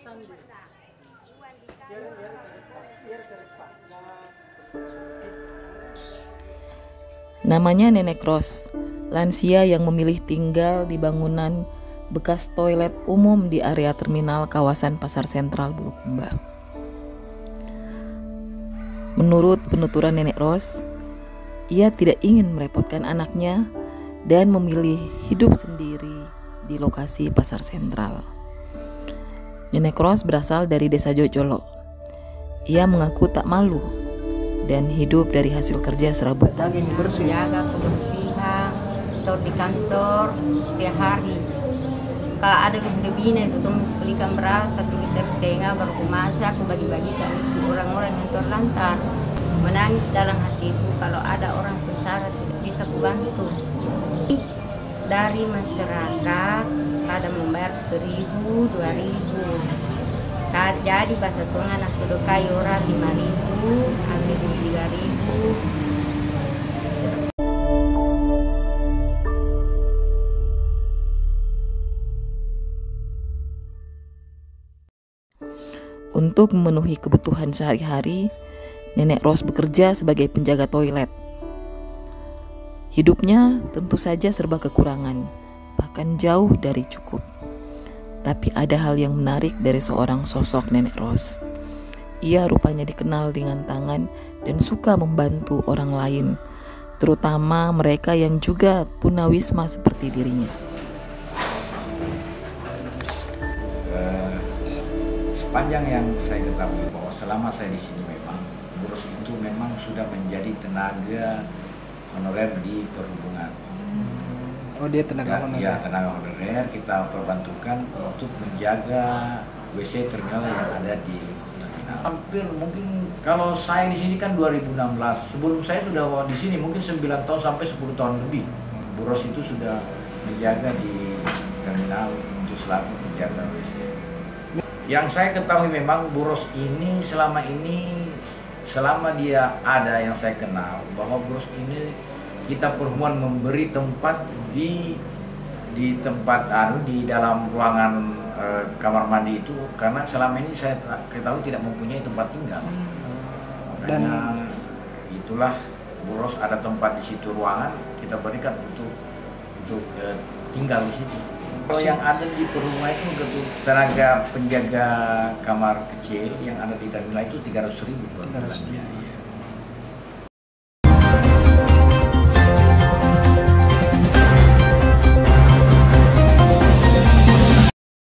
Namanya Nenek Ros, lansia yang memilih tinggal di bangunan bekas toilet umum di area terminal kawasan Pasar Sentral Bulukumba. Menurut penuturan Nenek Ros, ia tidak ingin merepotkan anaknya dan memilih hidup sendiri di lokasi Pasar Sentral. Nenek Ros berasal dari desa Jojolo. Ia mengaku tak malu dan hidup dari hasil kerja serabutan. Jaga kebersihan, stor di kantor setiap hari. Kalau ada lebih-lebihnya itu tuh belikan beras 1,5 liter baru aku masak, aku bagi-bagikan ke orang-orang yang terlantar. Menangis dalam hatiku kalau ada orang sengsara tidak bisa kubantu. Dari masyarakat kadang membayar 1.000, 2.000. Jadi bahasa Tonga nak sedokai orang 5.000, ambil 3.000. Untuk memenuhi kebutuhan sehari-hari, Nenek Ros bekerja sebagai penjaga toilet. Hidupnya tentu saja serba kekurangan, bahkan jauh dari cukup. Tapi ada hal yang menarik dari seorang sosok Nenek Ros. Ia rupanya dikenal dengan tangan dan suka membantu orang lain, terutama mereka yang juga tunawisma seperti dirinya. Sepanjang yang saya ketahui bahwa selama saya di sini memang Bu Ros itu memang sudah menjadi tenaga honorer di perhubungan. Oh, dia tenaga honorer? Ya, tenaga honorer. Kita perbantukan untuk menjaga WC terminal yang ada di lingkup terminal. Hampir mungkin kalau saya di sini kan 2016. Sebelum saya sudah di sini mungkin 9 tahun sampai 10 tahun lebih. Bu Ros itu sudah menjaga di terminal untuk selaku penjaga WC. Yang saya ketahui memang Bu Ros ini selama dia ada yang saya kenal bahwa Bu Ros ini kita perempuan memberi tempat di tempat di dalam ruangan kamar mandi itu karena selama ini saya ketahui tidak mempunyai tempat tinggal. Makanya itulah Bu Ros ada tempat di situ ruangan kita berikan untuk tinggal di situ. Kalau yang ada di perumahan itu untuk tenaga penjaga kamar kecil yang ada di terminal itu 300.000 per bulan.